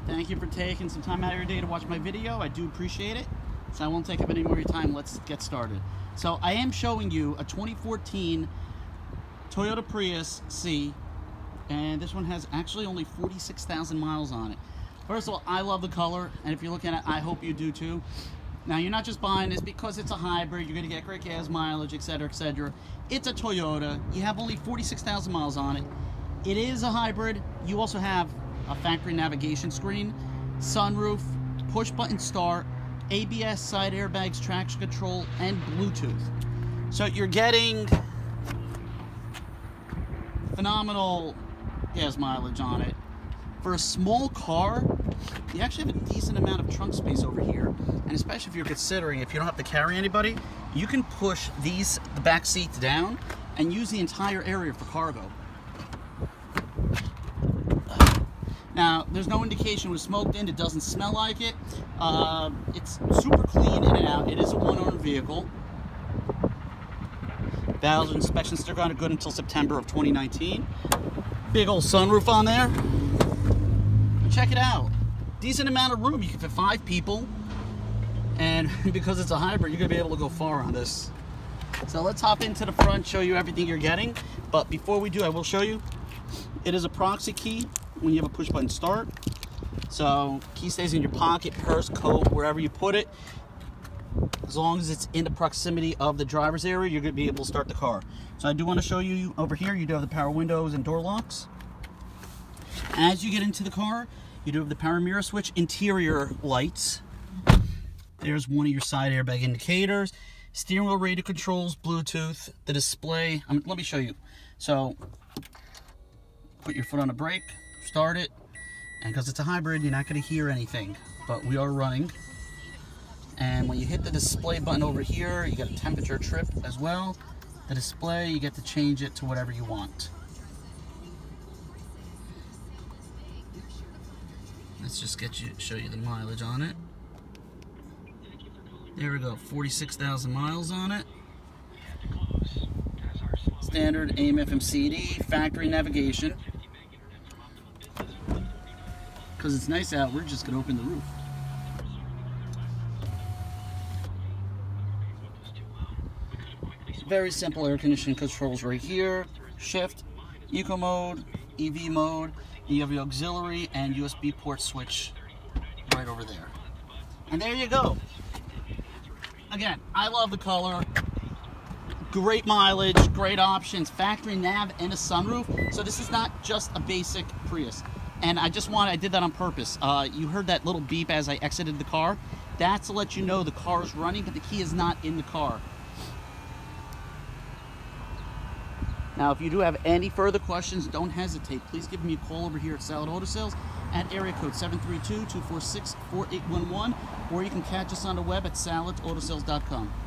Thank you for taking some time out of your day to watch my video. I do appreciate it. So I won't take up any more of your time. Let's get started. So I am showing you a 2014 Toyota Prius C, and this one has actually only 46,000 miles on it. First of all, I love the color, and if you're looking at it, I hope you do too. Now, you're not just buying this because it's a hybrid, you're going to get great gas mileage, etc., etc. It's a Toyota. You have only 46,000 miles on it. It is a hybrid. You also have a factory navigation screen, sunroof, push button start, ABS, side airbags, traction control, and Bluetooth. So you're getting phenomenal gas mileage on it. For a small car, you actually have a decent amount of trunk space over here. And especially if you're considering, if you don't have to carry anybody, you can push the back seats down and use the entire area for cargo. Now, there's no indication it was smoked in. It doesn't smell like it. It's super clean in and out. It is a one-owner vehicle. Valve inspection sticker on it, good until September of 2019. Big old sunroof on there. Check it out. Decent amount of room. You can fit 5 people. And because it's a hybrid, you're going to be able to go far on this. So let's hop into the front, show you everything you're getting. But before we do, I will show you. It is a proxy key when you have a push button start. So key stays in your pocket, purse, coat, wherever you put it. As long as it's in the proximity of the driver's area, you're going to be able to start the car. So I do want to show you over here, you do have the power windows and door locks. As you get into the car, you do have the power mirror switch, interior lights. There's one of your side airbag indicators, steering wheel radio controls, Bluetooth, the display. Let me show you. So put your foot on the brake, start it, and because it's a hybrid, you're not going to hear anything, but we are running. And when you hit the display button over here, you get a temperature trip as well. The display, you get to change it to whatever you want. Let's just show you the mileage on it. There we go, 46,000 miles on it. Standard AM, FM, CD, factory navigation. Because it's nice out, we're just going to open the roof. Very simple air conditioning controls right here. Shift, Eco mode, EV mode. You have your auxiliary and USB port switch right over there. And there you go. Again, I love the color. Great mileage, great options, factory nav and a sunroof. So this is not just a basic Prius. And I did that on purpose. You heard that little beep as I exited the car. That's to let you know the car is running, but the key is not in the car. Now, if you do have any further questions, don't hesitate. Please give me a call over here at Salit Auto Sales at area code 732-246-4811, or you can catch us on the web at salitautosales.com.